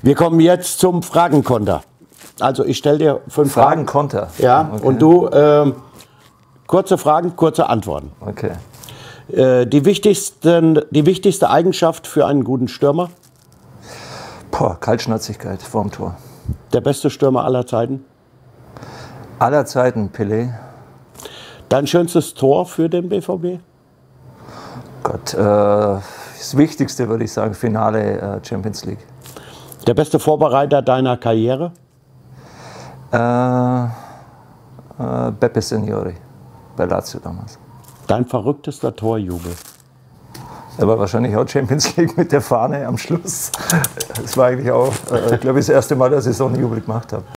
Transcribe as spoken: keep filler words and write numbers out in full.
Wir kommen jetzt zum Fragenkonter. Also ich stelle dir fünf Fragen. Fragenkonter? Ja, okay. Und du, ähm, kurze Fragen, kurze Antworten. Okay. Äh, die, wichtigsten, die wichtigste Eigenschaft für einen guten Stürmer? Boah, Kaltschnäuzigkeit vorm Tor. Der beste Stürmer aller Zeiten? Aller Zeiten, Pelé. Dein schönstes Tor für den B V B? Gott, äh, das Wichtigste würde ich sagen, Finale äh, Champions League. Der beste Vorbereiter deiner Karriere? Äh, äh, Beppe Signori, bei Lazio damals. Dein verrücktester Torjubel? Er war wahrscheinlich auch Champions League mit der Fahne am Schluss. Das war eigentlich auch, äh, ich glaube, das erste Mal, dass ich so einen Jubel gemacht habe.